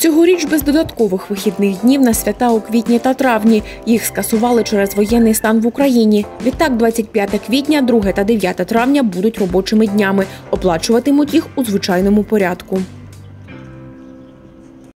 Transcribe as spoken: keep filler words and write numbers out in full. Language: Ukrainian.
Цьогоріч без додаткових вихідних днів на свята у квітні та травні. Їх скасували через воєнний стан в Україні. Відтак, двадцять п'яте квітня, друге та дев'яте травня будуть робочими днями. Оплачуватимуть їх у звичайному порядку.